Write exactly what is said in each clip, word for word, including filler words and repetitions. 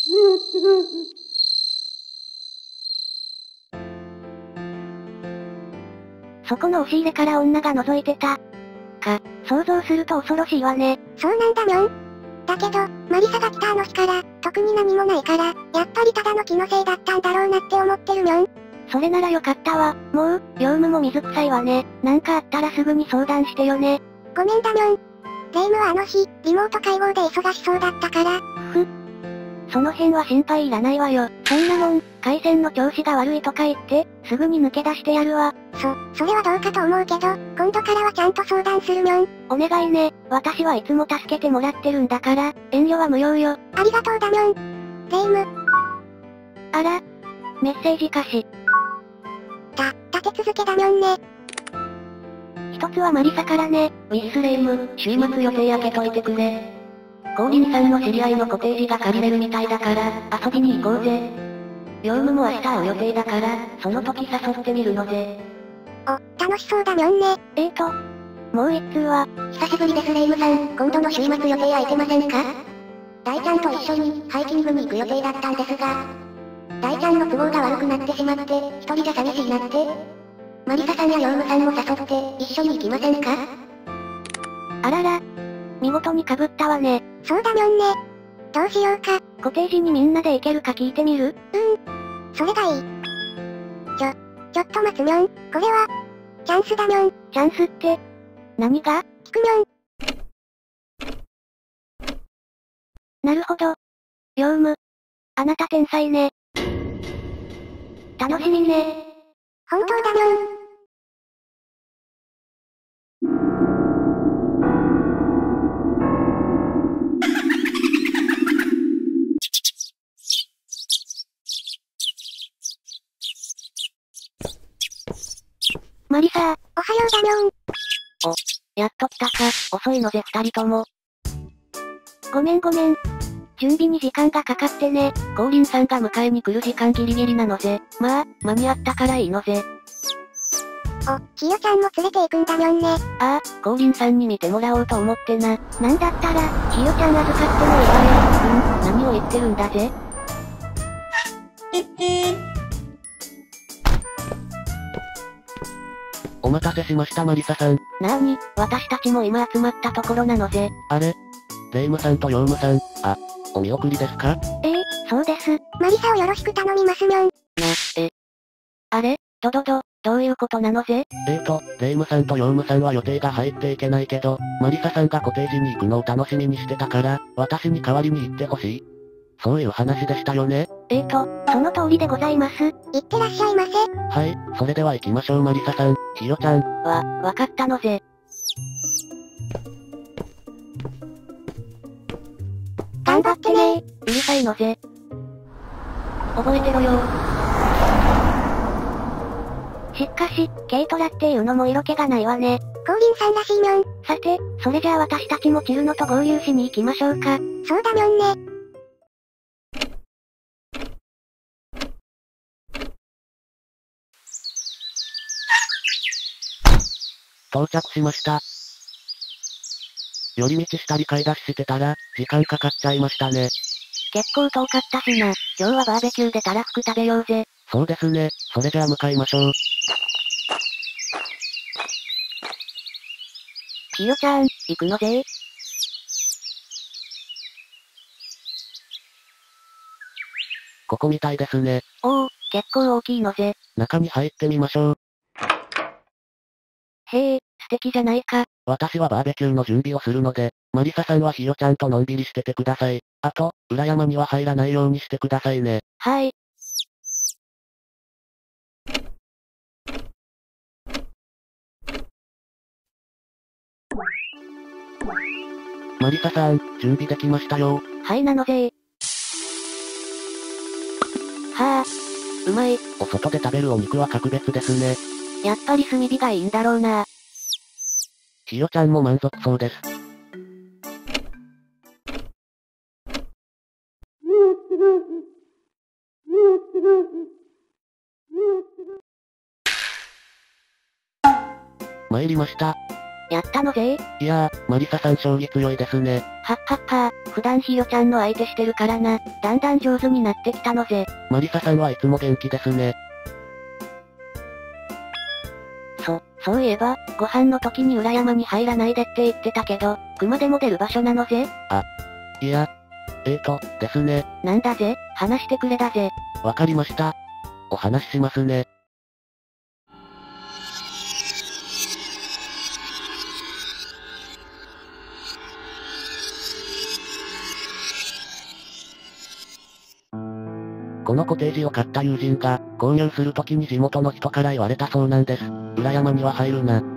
そこの押し入れから女が覗いてた。か、想像すると恐ろしいわね。 そうなんだみょん。だけど、マリサが来たあの日から、特に何もないから、やっぱりただの気のせいだったんだろうなって思ってるみょん。 それならよかったわ。もう、業務も水臭いわね。なんかあったらすぐに相談してよね。 ごめんだみょん。霊夢はあの日、リモート会合で忙しそうだったから。 ふ。その辺は心配いらないわよ。そんなもん、回線の調子が悪いとか言って、すぐに抜け出してやるわ。 そ、それはどうかと思うけど、今度からはちゃんと相談するみょん。 お願いね。私はいつも助けてもらってるんだから、遠慮は無用よ。 ありがとうだみょん。霊夢。 あら、メッセージかし。 た、立て続けだみょんね。 一つはマリサからね。 ウィスレイム、週末予定開けといてくれ。降臨さんの知り合いのコテージが借りれるみたいだから、遊びに行こうぜ。業務も明日会う予定だから、その時誘ってみるので。 お、楽しそうだみょんね。 えーと、もう一通は、 久しぶりですレイムさん、今度の週末予定空いてませんか？大ちゃんと一緒に、ハイキングに行く予定だったんですが、大ちゃんの都合が悪くなってしまって、一人じゃ寂しいなって。マリサさんやヨウムさんも誘って、一緒に行きませんか？ あらら。見事に被ったわね。 そうだみょんね。どうしようか。 コテージにみんなで行けるか聞いてみる？ うーん。それがいい。ちょ、ちょっと待つみょん。これは、チャンスだみょん。 チャンスって、何が？ 聞くみょん。 なるほど。ヨウム。あなた天才ね。楽しみね。 本当だみょん。 マリサー。 おはようだみょん。 お、やっと来たか。遅いのぜ二人とも。 ごめんごめん。準備に時間がかかってね。 降臨さんが迎えに来る時間ギリギリなのぜ。まあ、間に合ったからいいのぜ。 お、ひよちゃんも連れて行くんだみょんね。 ああ、降臨さんに見てもらおうと思ってな。 なんだったら、ひよちゃん預かってもいいわよ。 うん、何を言ってるんだぜ。お待たせしましたマリサさん。 なーに、私たちも今集まったところなのぜ。 あれ？レイムさんとヨウムさん、あ、お見送りですか？ ええー、そうです。 マリサをよろしく頼みますみょん。な、 え。 あれ？どどど、どういうことなのぜ？ えーと、レイムさんとヨウムさんは予定が入っていけないけど、マリサさんがコテージに行くのを楽しみにしてたから、私に代わりに行ってほしい。そういう話でしたよね。 えーと、その通りでございます。いってらっしゃいませ。 はい、それでは行きましょうマリサさん、ひよちゃん。 わ、わかったのぜ。頑張ってねー。 うるさいのぜ。覚えてろよ。 しかし、軽トラっていうのも色気がないわね。 降臨さんらしいみょん。 さて、それじゃあ私たちもチルノと合流しに行きましょうか。 そうだみょんね。 到着しました。寄り道したり買い出ししてたら、時間かかっちゃいましたね。 結構遠かったしな。今日はバーベキューでたらふく食べようぜ。 そうですね。それじゃあ向かいましょう。 ひよちゃん、行くのぜ。 ここみたいですね。 おお、結構大きいのぜ。 中に入ってみましょう。 へえ、素敵じゃないか。 私はバーベキューの準備をするので、マリサさんはひよちゃんとのんびりしててください。あと、裏山には入らないようにしてくださいね。 はい。 マリサさん、準備できましたよ。 はいなのぜ。はあ、うまい。 お外で食べるお肉は格別ですね。 やっぱり炭火がいいんだろうな。 ひよちゃんも満足そうです。参りました。 やったのぜいやー、マリサさん将棋強いですね。 はっはっはー、普段ひよちゃんの相手してるからな、だんだん上手になってきたのぜ。 マリサさんはいつも元気ですね。 そ、そういえば、ご飯の時に裏山に入らないでって言ってたけど、熊でも出る場所なのぜ。 あ、いや、えーと、ですね。 なんだぜ、話してくれだぜ。 わかりました。お話ししますね。このコテージを買った友人が、購入するときに地元の人から言われたそうなんです。裏山には入るな。って、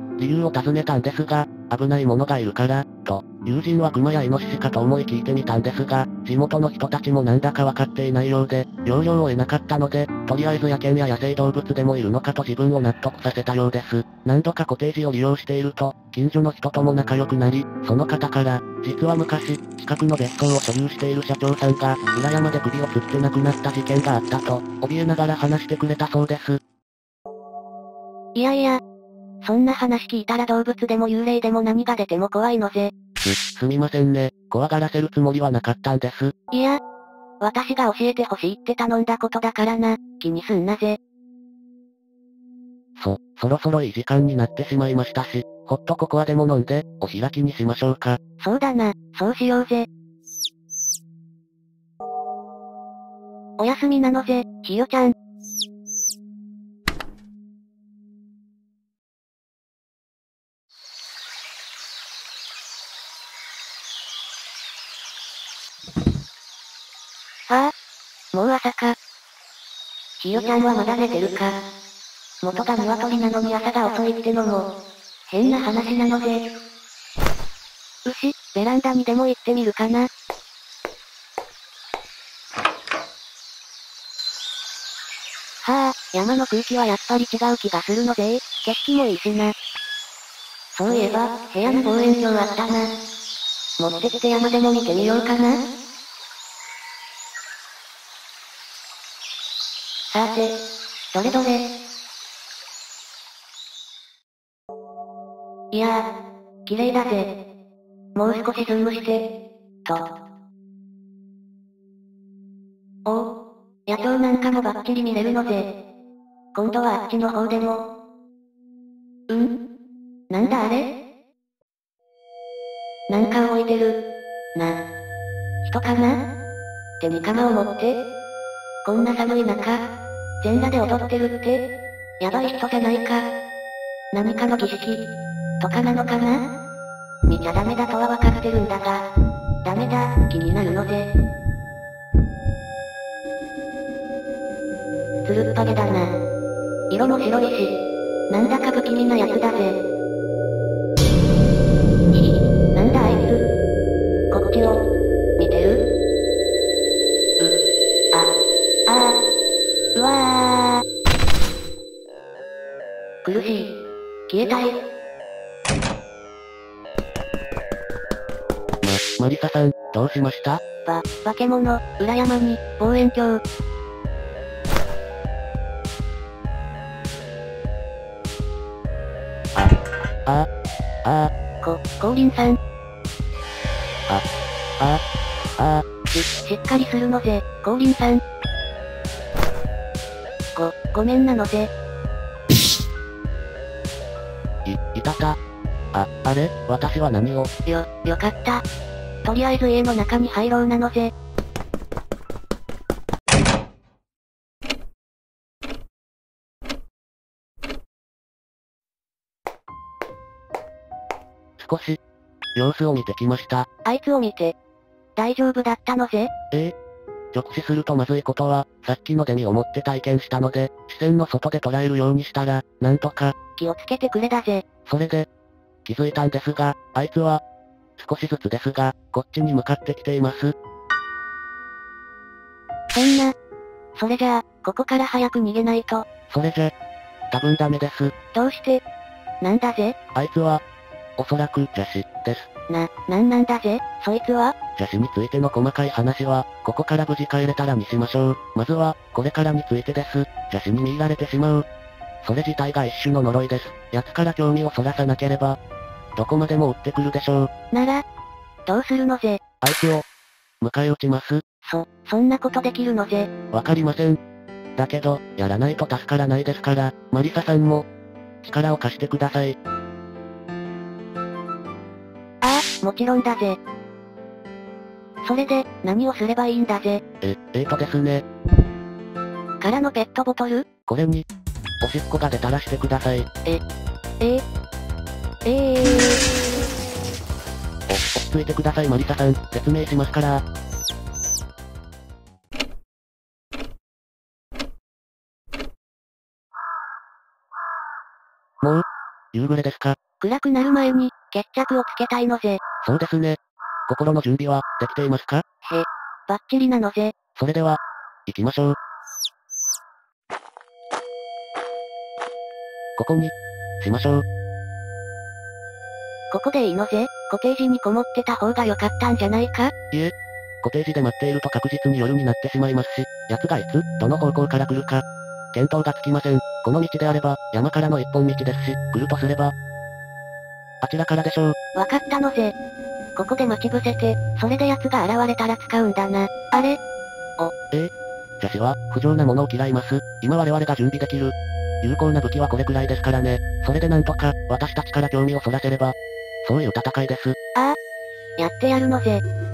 理由を尋ねたんですが、危ないものがいるから、と、友人は熊やイノシシかと思い聞いてみたんですが、地元の人たちもなんだかわかっていないようで、要領を得なかったので、とりあえず野犬や野生動物でもいるのかと自分を納得させたようです。何度かコテージを利用していると、近所の人とも仲良くなり、その方から、実は昔、近くの別荘を所有している社長さんが、裏山で首を吊って亡くなった事件があったと、怯えながら話してくれたそうです。 いやいや、そんな話聞いたら動物でも幽霊でも何が出ても怖いのぜ。 す、すみませんね。怖がらせるつもりはなかったんです。 いや、私が教えてほしいって頼んだことだからな、気にすんなぜ。 そ、そろそろいい時間になってしまいましたし、ホットココアでも飲んで、お開きにしましょうか。 そうだな、そうしようぜ。おやすみなのぜ、ひよちゃん。ああ、もう朝か。ひよちゃんはまだ寝てるか。元が鶏なのに朝が遅いってのも、変な話なのぜ。牛、ベランダにでも行ってみるかな。はあ、山の空気はやっぱり違う気がするのぜ。景色もいいしな。そういえば、部屋に望遠鏡あったな。持ってきて山でも見てみようかな。さて、どれどれ。いやー、綺麗だぜ。もう少しズームして、と。おお、野鳥なんかもバッチリ見れるのぜ。今度はあっちの方でも。うんなんだあれなんか動いてる。な。人かな手に鎌を持って。こんな寒い中、全裸で踊ってるって、やばい人じゃないか。何かの儀式、とかなのかな見ちゃダメだとはわかってるんだが、ダメだ、気になるので。つるっぱげだな。色も白いし、なんだか不気味なやつだぜ。ひ、なんだあいつ。こっちを、見てるう、あ、あー、うわー。苦しい。消えたい。 ま、マリサさん、どうしました？ ば、化け物、裏山に、望遠鏡。 あ、あ、 こ、降臨さん。 あ、あ、あ、 し、しっかりするのぜ、降臨さん。ご、ごめんなのぜ。 い、いたた。あ、あれ、私は何を？ よ、よかった。とりあえず家の中に入ろうなのぜ。 少し、様子を見てきました。 あいつを見て、大丈夫だったのぜ。 ええ。直視するとまずいことは、さっきのデミを持って体験したので、視線の外で捉えるようにしたら、なんとか。 気をつけてくれだぜ。 それで、気づいたんですが、あいつは、少しずつですが、こっちに向かってきています。 そんな。それじゃあ、ここから早く逃げないと。 それじゃ、多分ダメです。 どうして？なんだぜ？ あいつは、おそらく邪視です。 な、なんなんだぜ、そいつは？ 邪視についての細かい話は、ここから無事帰れたらにしましょう。まずは、これからについてです。邪視に見入られてしまう。それ自体が一種の呪いです。奴から興味をそらさなければ、 どこまでも追ってくるでしょう。 なら、どうするのぜ。 あいつを、迎え撃ちます。 そ、そんなことできるのぜ。 わかりません。だけど、やらないと助からないですから、マリサさんも、力を貸してください。 ああ、もちろんだぜ。それで、何をすればいいんだぜ。 え、えーとですね。 からのペットボトル？ これに、おしっこが出たらしてください。 え、えー、えー。 お、落ち着いてくださいマリサさん、説明しますから。もう、夕暮れですか？ 暗くなる前に、決着をつけたいのぜ。 そうですね。心の準備は、できていますか？ へ、バッチリなのぜ。 それでは、行きましょう。ここに、しましょう。 ここでいいのぜ。コテージにこもってた方が良かったんじゃないか？ いえ、コテージで待っていると確実に夜になってしまいますし、奴がいつ、どの方向から来るか、見当がつきません。この道であれば、山からの一本道ですし、来るとすれば、あちらからでしょう。 わかったのぜ。ここで待ち伏せて、それで奴が現れたら使うんだな。あれ？ お、ええ。女子は、不浄なものを嫌います。今我々が準備できる。有効な武器はこれくらいですからね。それでなんとか、私たちから興味をそらせれば、そういう戦いです。 ああ。やってやるのぜ。